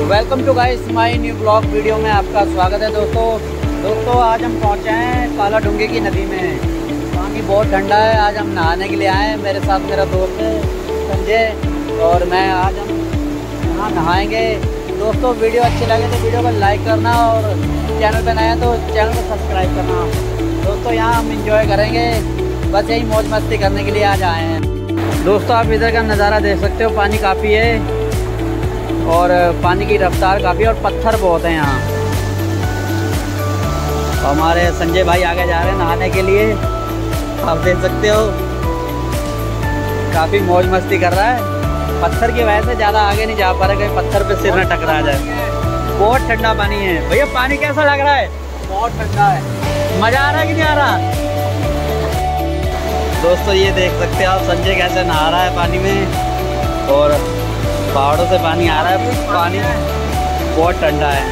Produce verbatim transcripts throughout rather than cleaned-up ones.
Welcome to guys my new blog video में आपका स्वागत है दोस्तों। दोस्तों आज हम पहुंचे हैं काला डूंगे की नदी में। पानी बहुत ठंडा है। आज हम नहाने के लिए आए हैं। मेरे साथ मेरा दोस्त है संजय और मैं। आज हम यहाँ नहाएंगे। दोस्तों वीडियो अच्छी लगे तो वीडियो को लाइक करना और चैनल पर नया तो चैनल को सब्सक्राइब करना। दोस्तों यहाँ हम इंजॉय करेंगे, बस यही मौज मस्ती करने के लिए आज आए हैं। दोस्तों आप इधर का नज़ारा देख सकते हो, पानी काफ़ी है और पानी की रफ्तार काफ़ी और पत्थर बहुत हैं यहाँ। हमारे संजय भाई आगे जा रहे हैं नहाने के लिए, आप देख सकते हो काफ़ी मौज मस्ती कर रहा है। पत्थर की वजह से ज़्यादा आगे नहीं जा पा रहा, कहीं पत्थर पे सिर न टकरा जाए। बहुत ठंडा पानी है। भैया पानी कैसा लग रहा है? बहुत ठंडा है। मज़ा आ रहा है कि नहीं आ रहा? दोस्तों ये देख सकते हो आप संजय कैसे नहा रहा है पानी में और पहाड़ों से पानी आ रहा है। पानी बहुत ठंडा है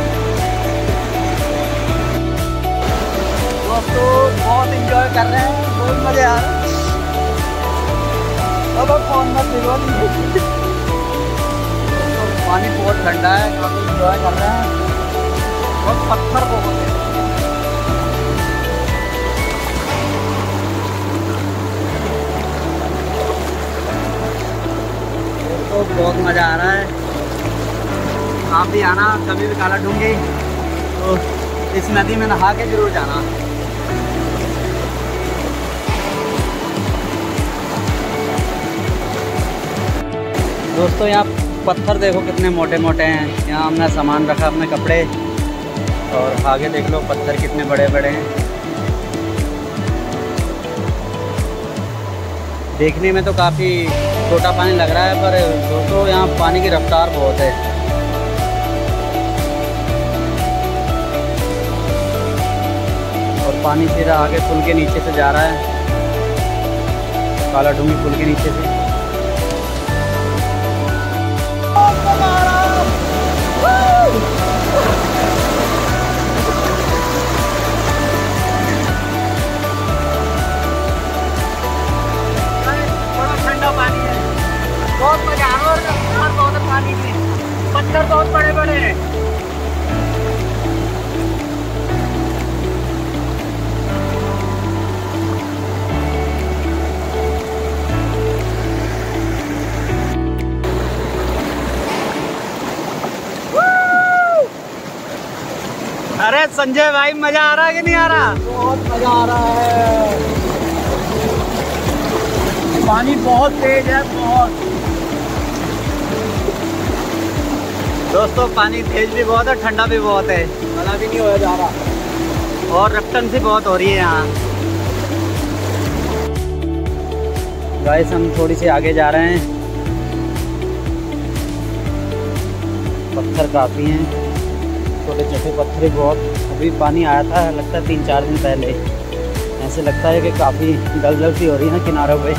दोस्तों, बहुत इंजॉय कर रहे हैं, बहुत मज़े आ रहे हैं। अब फोन मत लो। पानी बहुत ठंडा है, काफ़ी इंजॉय कर रहे हैं और पत्थर बहुत है। तो बहुत मज़ा आ रहा है। आप भी आना कभी भी काला डूंगे तो इस नदी में नहा के जरूर जाना। दोस्तों यहाँ पत्थर देखो कितने मोटे मोटे हैं। यहाँ हमने सामान रखा, अपने कपड़े, और आगे देख लो पत्थर कितने बड़े बड़े हैं। देखने में तो काफ़ी छोटा पानी लग रहा है, पर दोस्तों यहाँ पानी की रफ्तार बहुत है। और पानी सीधा आगे पुल के नीचे से जा रहा है, काला डूंगी पुल के नीचे से। पानी है, बहुत मजा आ रहा है और रफ्तार बहुत है पानी में। पत्थर बहुत बड़े बड़े हैं। अरे संजय भाई मजा आ रहा है कि नहीं आ रहा? बहुत मजा आ रहा है। पानी बहुत तेज है, बहुत। दोस्तों पानी तेज भी बहुत है, ठंडा भी बहुत है, मना भी नहीं हो जा रहा और रफ्तन सी बहुत हो रही है यहाँ। गाइस हम थोड़ी सी आगे जा रहे हैं, पत्थर काफ़ी हैं, छोटे छोटे पत्थर बहुत। अभी पानी आया था, लगता है तीन चार दिन पहले। ऐसे लगता है कि काफ़ी दलदल सी हो रही है ना किनारों पे।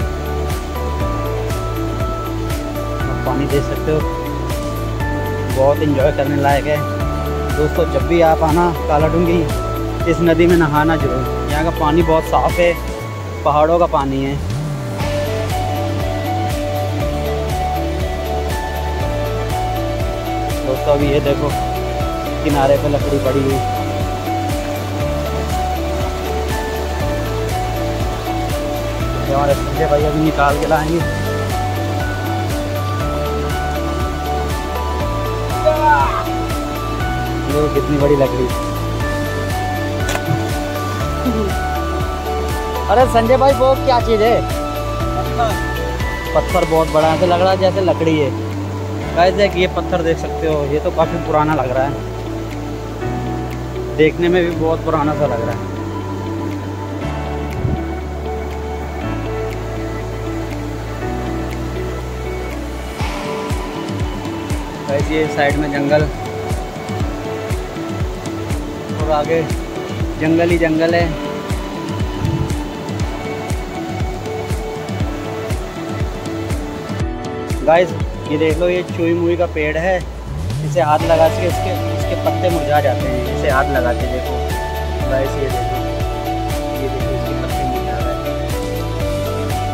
पानी देख सकते हो, बहुत इंजॉय करने लायक है। दोस्तों जब भी आप आना काला डूंगी, इस नदी में नहाना जरूर। यहाँ का पानी बहुत साफ़ है, पहाड़ों का पानी है। दोस्तों अभी ये देखो किनारे पे लकड़ी पड़ी हुई। हमारे संजय भाई अभी निकाल के लाएंगे। कितनी बड़ी लकड़ी। अरे संजय भाई वो क्या चीज़ है? पत्थर बहुत बड़ा है, तो लग रहा है जैसे लकड़ी है। गाइस देख ये पत्थर देख सकते हो, ये तो काफ़ी पुराना लग रहा है, देखने में भी बहुत पुराना सा लग रहा है। गाइस ये साइड में जंगल और आगे जंगल ही जंगल है। गाइस ये देख लो, ये चुई मुई का पेड़ है। इसे हाथ लगा के इसके इसके पत्ते मुरझा जाते हैं। इसे हाथ लगा के देखो गाइस, ये देखो, ये देखो इसके पत्ते मुरझा रहे हैं।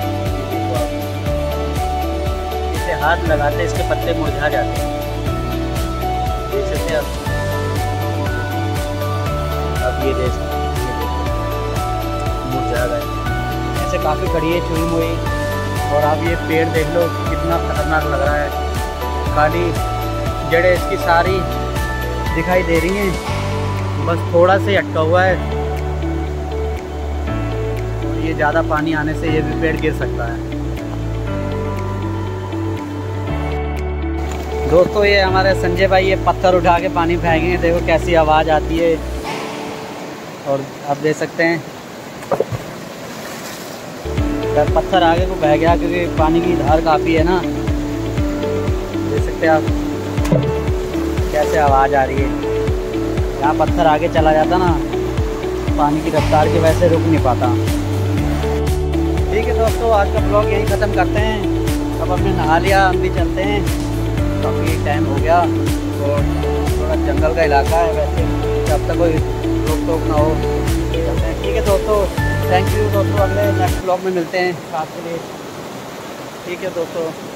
ये देखो आप, इसे हाथ लगाते इसके पत्ते मुरझा जाते हैं। देख सकते हैं आप। अब ये देख मुड़ जाएगा, ऐसे काफ़ी खड़ी है चुई मुई। और आप ये पेड़ देख लो कितना खतरनाक लग रहा है, खाली जड़ें इसकी सारी दिखाई दे रही हैं, बस थोड़ा से अटका हुआ है। और ये ज़्यादा पानी आने से ये भी पेड़ गिर सकता है। दोस्तों ये हमारे संजय भाई ये पत्थर उठा के पानी फेंकेंगे, देखो कैसी आवाज़ आती है। और आप देख सकते हैं यार पत्थर आगे को बह गया क्योंकि पानी की धार काफ़ी है ना। देख सकते हैं आप कैसे आवाज़ आ रही है। यहाँ पत्थर आगे चला जाता ना, पानी की रफ्तार की वजह से रुक नहीं पाता। ठीक है दोस्तों, आज का ब्लॉग यहीं ख़त्म करते हैं। अब हमने नहा लिया, हम भी चलते हैं, काफ़ी टाइम हो गया। और थोड़ा जंगल का इलाका है, वैसे जब तक कोई रोक टोक ना हो चलते हैं। ठीक है दोस्तों, थैंक यू दोस्तों, अगले नेक्स्ट ब्लॉग में मिलते हैं आज के लिए। ठीक है दोस्तों।